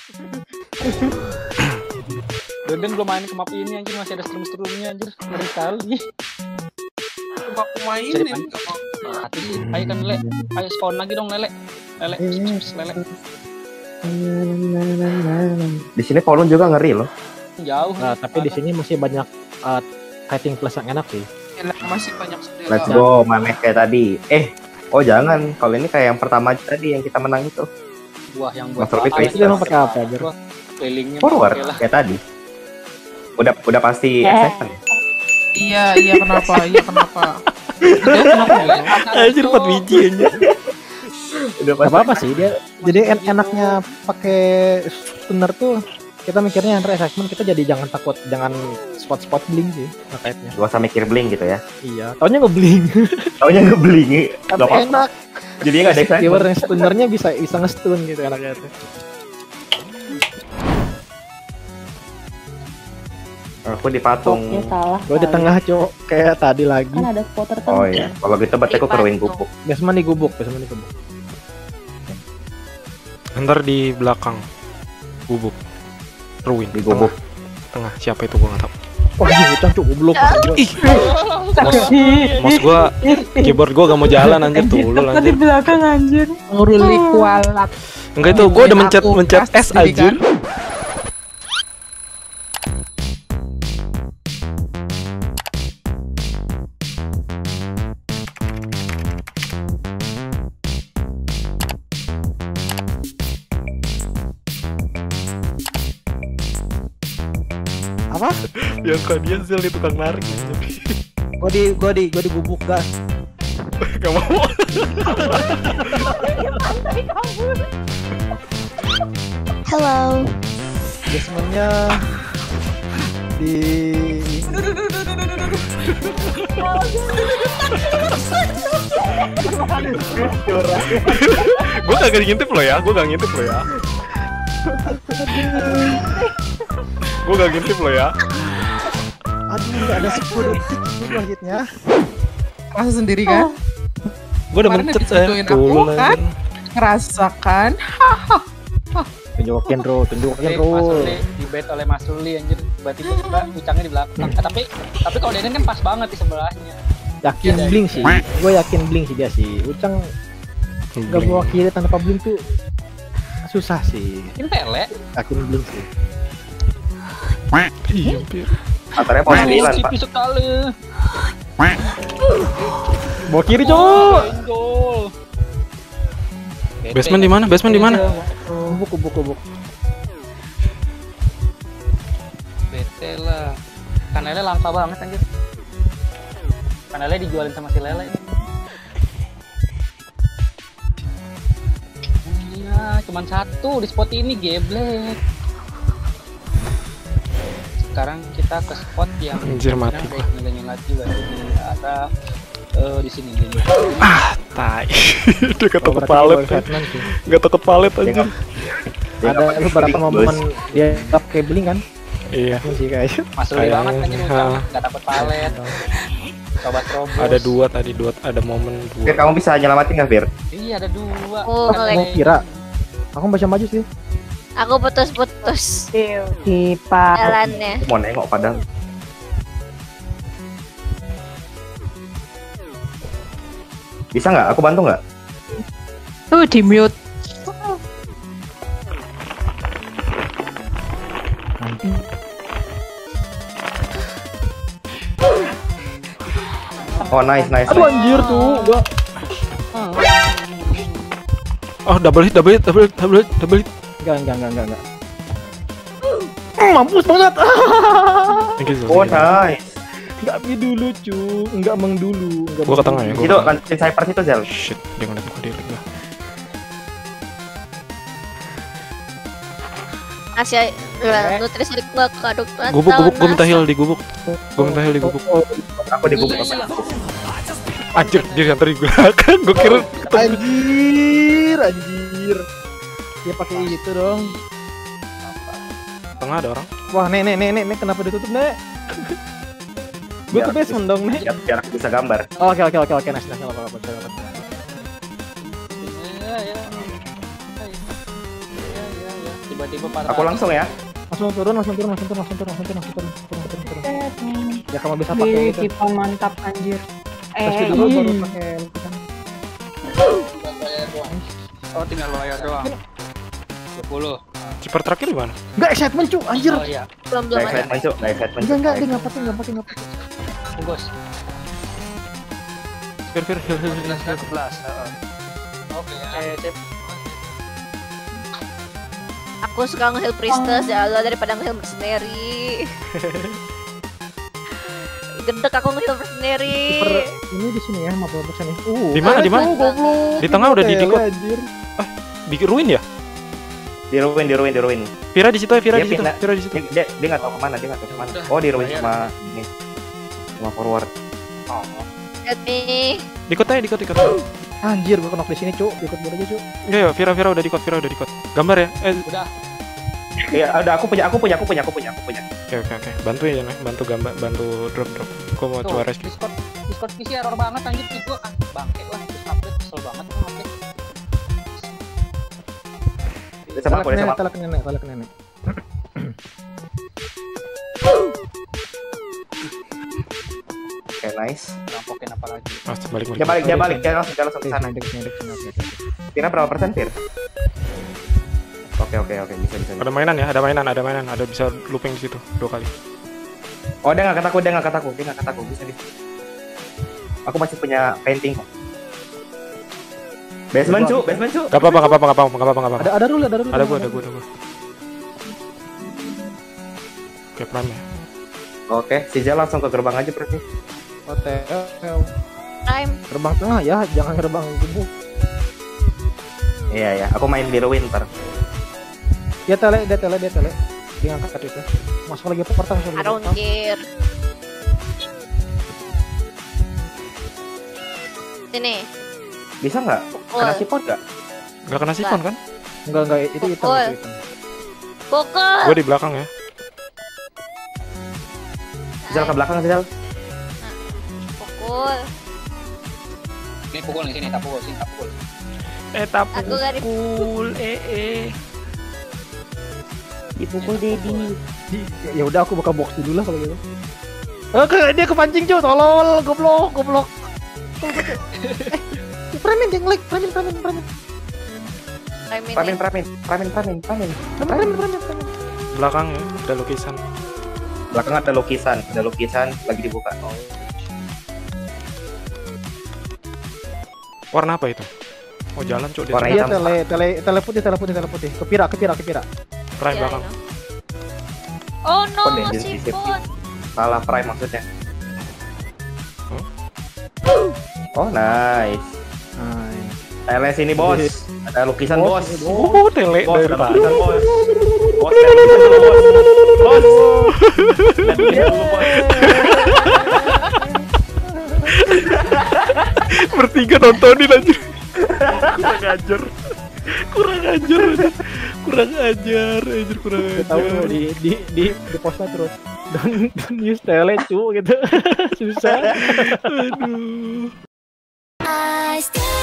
Deden belum main ke map ini anjir, masih ada stream-streamnya anjir. Ngeri kali. Coba aku mainin. Hati sih. Ayo kan Lele. Ayo spawn lagi dong Lele. Lele. Lele. Di sini Polon juga ngeri loh. Jauh. Nah, tapi di sini masih banyak fighting plus yang enak sih. Masih banyak sedih. Let's go, Mamek kayak tadi. Oh jangan, kalau ini kayak yang pertama tadi yang kita menang itu. Buah yang buat Master Pick Itu emang pakai apa, Jar? Feelingnya Forward kayak tadi. Udah pasti F7 ya? Iya kenapa? Anjir 4 biji anjir. Udah pasti. Apa sih dia? Jadi enaknya pakai stunner tuh kita mikirnya under assessment, kita jadi jangan takut, jangan spot blink sih terkaitnya. Gak usah mikir blink gitu ya. Iya, taunya nge-blink. Taunya nge-blink. Tapi enak. Jadi nggak ada excitement. Keyword yang stunnernya bisa nge-stun gitu enaknya tuh. Aku di patung. Gue di tengah cowok kayak tadi lagi. Kan ada spotter Oh iya, kalau gitu berarti aku keruin gubuk. Basement di gubuk. Ntar di belakang gubuk. Ruin Di gubuk. Tengah. Siapa itu gua nggak tahu. Oh ini hutan cukup goblok. Mouse gua, keyboard gua gak mau jalan anjir tuh lu di anjir. belakang anjir. Nguruli kualat. Enggak itu gua udah mencet S anjir. Apa? Yang kok dia Zel di tukang narik. Gua di gubuk gas. Gak mau. Hello. Basementnya di Gua kagak ngintip lo ya. Gua gak ngintip lo ya. Aduh, nggak ada 10 detik selanjutnya. Rasa sendiri kan? Gua udah mencet saya Kemarin tuh aku lu kan anjir. ngerasakan. Tunjukin Ro. Mas di bait oleh Mas Ruli anjir. Tiba-tiba ucangnya di belakang. Tapi kalau Deden kan pas banget di sebelahnya. Yakin blink sih. Gue yakin blink sih dia sih. Ucang nggak bawa kiri tanpa blink tuh susah sih. Ini Pele. Yakin blink sih. Iya, hampir. Antaranya mau 9 Pak. Tipis sekali. Bawa kiri, Cok. Basement di mana? Kubuk. Bete lah. Kanelnya langka banget anjir. Kanelnya dijualin sama si Lele. Iya, cuman satu di spot ini geblek. Sekarang kita ke spot yang Anjir, mati gua. Lagi di arah di sini dia. Tai. Dia ketok palet. Enggak takut palet anjir. Ada beberapa momen dia pakai blink kan? Iya. Masih kayak Mas Ruli banget anjir enggak takut palet. Coba terobos. Ada dua ada momen Fir, kamu bisa nyelamatin nggak Fir? Iya, ada dua. Oh, mau kira. Aku baca maju sih. Aku putus-putus Pipa. jalannya. Aku mau nengok padahal. Bisa nggak? Aku bantu nggak? Tuh di mute. Oh nice. Aduh anjir tuh, gua. Oh, double hit. Enggak. Mampus banget. Thank you, Zel. Oh nice. Enggak dulu, cu. Enggak meng dulu. Gua ke tengah ya. Itu lanjutin cyber situ Zel. Shit, dia ngeliat gua diri gua. Masih nutrisi gua kaduk. Gubuk, gua minta heal di gubuk. Aku di gubuk. Anjir, dia yang tadi gua kan. Gua kira Anjir. Dia pakai itu dong. tengah ada orang. Wah, nek kenapa ditutup, Nek? Gue ke basement dong, Nek. Biar aku bisa gambar. Oke, nice, apa-apa. Di tiba-tiba patah. Aku langsung ya. Langsung turun. Ya kamu bisa pakai Wih, itu. Kipon mantap anjir. Tes dulu baru pakai lukisan. Oh, tinggal layar doang. 20. Kiper terakhir di mana? Enggak excitement cu, anjir. Oh iya, Belum Gak ada. excitement cuk, gak excitement. Enggak, dia enggak pakai. bungkus. Fir. 11. Oke, sip. Aku suka nge-heal priestess ya Allah daripada nge-heal mercenary. Gendek aku nge-heal mercenary. Kiper ini di sini ya 50% ya. Di mana? Goblok. Di tengah udah di Tele, decode. anjir. Di ruin ya? Di ruin. Vira di situ ya, Vira Dia di situ. pindah. Vira di situ. Dia nggak tahu kemana, Udah, Oh, di ruin bayar. sama forward. Help me. Dikot. Anjir, gua knock di sini, Cuk. Ikut boleh aja, Cuk. Iya, Vira udah dikot. Gambar ya? Udah. Iya, udah aku punya. Oke. Bantuin ya, Nek. Bantu gambar, bantu drop. Gua mau Tuh, coba rescue. Discord PC error banget anjir sih gua. Bangke lah, terus update kesel banget gua update. Sama aku, sama. Talak nenek. Oke, nice. Rampokin apa lagi? Mas, balik. Dia balik. Dia langsung ke sana. Kira berapa persen, Fir? Oke, bisa. Ada mainan. Ada bisa looping di situ 2 kali. Oh, dia nggak kataku. Bisa di. Aku masih punya painting kok. Basement cu. Gak apa-apa. Ada rule. Ada gua. Oke, prime ya. Oke, si Jal langsung ke gerbang aja berarti. Hotel. Time. Gerbang tengah ya, jangan gerbang gembuk. Iya, aku main di ruin ntar. Dia tele. Dia ngangkat itu. Masuk lagi portal. I don't care. Sini. Bisa nggak? Kena sipon nggak? Gak kena sifon kan? Enggak, itu hitam. Pukul. Pukul. Gua di belakang ya. Jal ke belakang, Jal. Pukul. Ini pukul nih, sini tak pukul. Aku gak di Dipukul Dedi. Ya udah aku buka box dulu lah kalau gitu. Oke, dia kepancing cuy, tolol, goblok. Premin yang like, premin. Pramin. Belakang ya, ada lukisan. Belakang ada lukisan lagi dibuka. Warna apa itu? Oh, jalan cuk dia. Warna Iya, hitam. tele putih. Kepira. Prime Ya, belakang. I know. Oh no, Kode si sisip. Put. Salah prime maksudnya. Oh, nice. Tele sini, Bos. Ada lukisan, Bos. Oh, tele Bos, dari ada tadi. lukisan, Bos. Bos, ada lukisan dulu, Bos. Bos. Lihat lukisan dulu, Bos. Bertiga nontonin aja. Kurang ajar. Tahu di postnya terus. Don't use tele cu gitu. Susah. Aduh. I still